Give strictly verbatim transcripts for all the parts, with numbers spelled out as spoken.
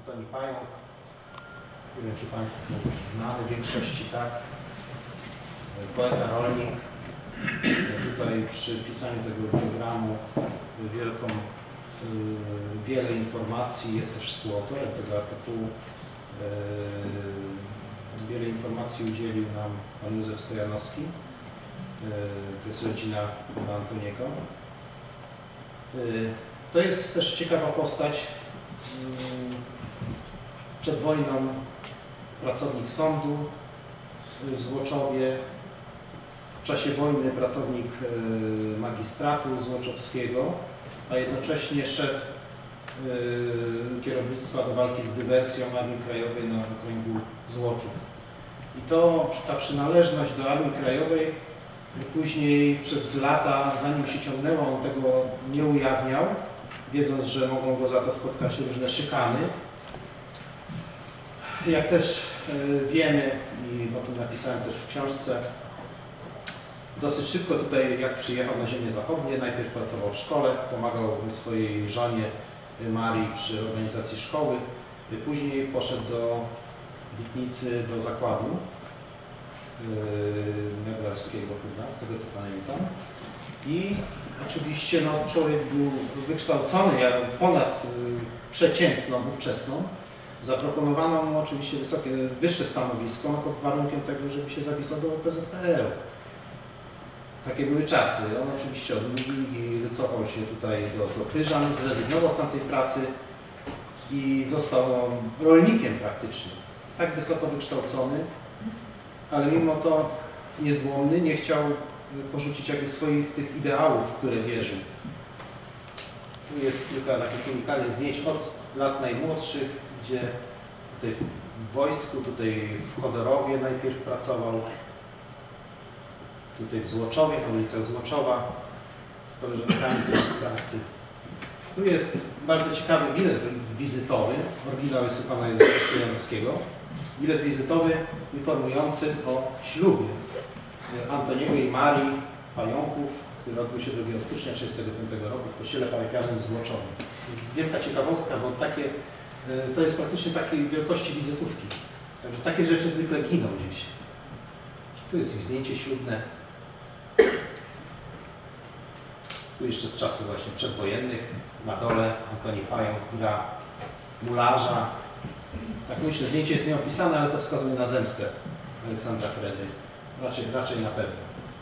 Antoni Pająk, nie wiem czy Państwu znany, w większości tak, poeta, rolnik. Tutaj przy pisaniu tego programu wielką, wiele informacji, jest też współautorem tego artykułu. Wiele informacji udzielił nam pan Józef Stojanowski. To jest rodzina pana Antoniego. To jest też ciekawa postać. Przed wojną pracownik sądu w Złoczowie, w czasie wojny pracownik magistratu złoczowskiego, a jednocześnie szef kierownictwa do walki z dywersją Armii Krajowej na okręgu Złoczów. I to, ta przynależność do Armii Krajowej później przez lata, zanim się ciągnęło, on tego nie ujawniał, wiedząc, że mogą go za to spotkać różne szykany. Jak też wiemy, i o tym napisałem też w książce, dosyć szybko tutaj, jak przyjechał na ziemię zachodnie, najpierw pracował w szkole, pomagał swojej żonie Marii przy organizacji szkoły, później poszedł do Witnicy, do zakładu meblarskiego chyba, z tego co pamiętam. I oczywiście no, człowiek był wykształcony, jak ponad przeciętną ówczesną. Zaproponowano mu oczywiście wysokie, wyższe stanowisko, no, pod warunkiem tego, żeby się zapisał do P Z P R u. Takie były czasy. On oczywiście odmówił i wycofał się tutaj do, do Pyżan, zrezygnował z tamtej pracy i został rolnikiem praktycznie. Tak wysoko wykształcony, ale mimo to niezłomny, nie chciał porzucić jakby swoich tych ideałów, w które wierzył. Tu jest kilka takich unikalnych zdjęć od lat najmłodszych, gdzie tutaj w wojsku, tutaj w Chodorowie najpierw pracował, tutaj w Złoczowie, na ulicach Złoczowa z koleżankami z pracy. Tu jest bardzo ciekawy bilet wizytowy, oryginał jest u pana Józefa Stojanowskiego. Bilet wizytowy informujący o ślubie Antoniego i Marii Pająków, który odbył się drugiego stycznia tysiąc dziewięćset trzydziestego piątego roku w kościele parafialnym w Złoczowie. Jest wielka ciekawostka, bo takie, to jest praktycznie takiej wielkości wizytówki. Także takie rzeczy zwykle giną gdzieś. Tu jest ich zdjęcie ślubne. Tu jeszcze z czasów właśnie przedwojennych. Na dole Antoni Pająk gra mularza. Tak myślę, zdjęcie jest nieopisane, ale to wskazuje na zemstę Aleksandra Fredy. Raczej, raczej na pewno.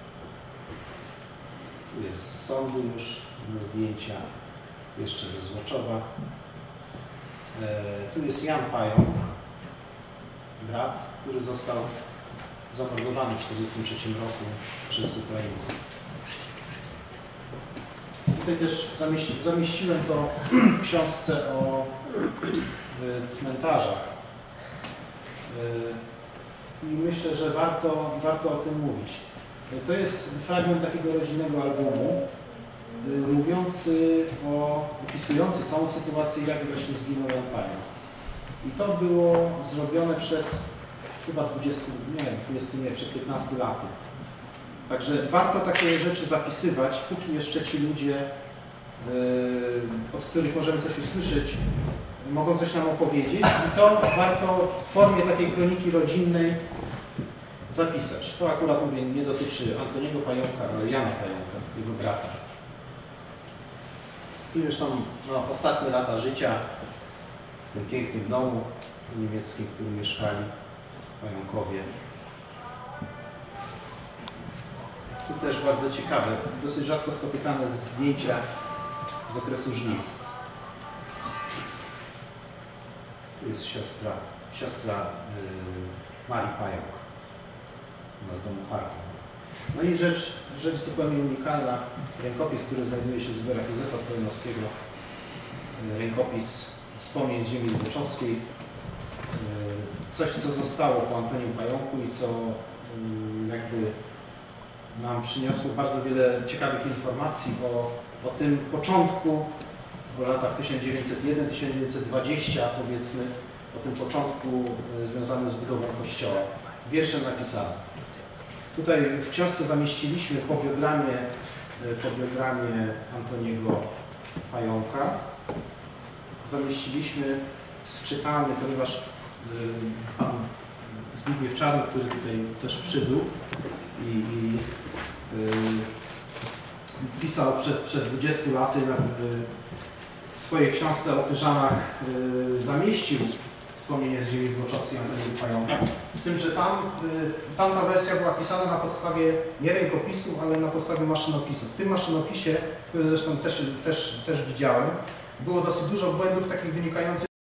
Tu jest z sądu już zdjęcia, jeszcze ze Złoczowa. E, tu jest Jan Pająk, brat, który został zamordowany w tysiąc dziewięćset czterdziestym trzecim roku przez Ukraińców. Tutaj też zamieści, zamieściłem to w książce o y, cmentarzach. Y, I myślę, że warto, warto o tym mówić. Y, to jest fragment takiego rodzinnego albumu, y, mówiący o, opisujący całą sytuację, jak właśnie zginął Jan Pająk. I to było zrobione przed chyba dwudziestu, nie wiem, dwudziestu, nie, przed piętnastu laty. Także warto takie rzeczy zapisywać, póki jeszcze ci ludzie, yy, od których możemy coś usłyszeć, mogą coś nam opowiedzieć. I to warto w formie takiej kroniki rodzinnej zapisać. To akurat mówię, nie dotyczy Antoniego Pająka, ale Jana Pająka, jego brata. Tu już są no, ostatnie lata życia w tym pięknym domu niemieckim, w którym mieszkali Pająkowie. Tu też bardzo ciekawe, dosyć rzadko spotykane zdjęcia z okresu żniw. Tu jest siostra, siostra yy, Marii Pająk, ona z domu Charków. No i rzecz, rzecz zupełnie unikalna, rękopis, który znajduje się w zbiorach Józefa Stojanowskiego, yy, rękopis wspomnień z ziemi złoczowskiej, yy, coś, co zostało po Antonim Pająku i co yy, jakby nam przyniosło bardzo wiele ciekawych informacji o, o tym początku, o latach tysiąc dziewięćset jeden do tysiąc dziewięćset dwudziestego, powiedzmy, o tym początku y, związanym z budową kościoła. Wierszem napisane. Tutaj w książce zamieściliśmy po biogramie, y, po biogramie Antoniego Pająka, zamieściliśmy sczytany, ponieważ y, pan Zbigniew Czarny, który tutaj też przybył i, i y, pisał przed, przed dwudziestu laty na, y, w swojej książce o Pyżanach y, zamieścił wspomnienie z ziemi złoczowskiej Antoniego Pająka. Z tym, że tam, y, tamta wersja była pisana na podstawie nie rękopisu, ale na podstawie maszynopisu. W tym maszynopisie, który zresztą też, też, też widziałem, było dosyć dużo błędów takich wynikających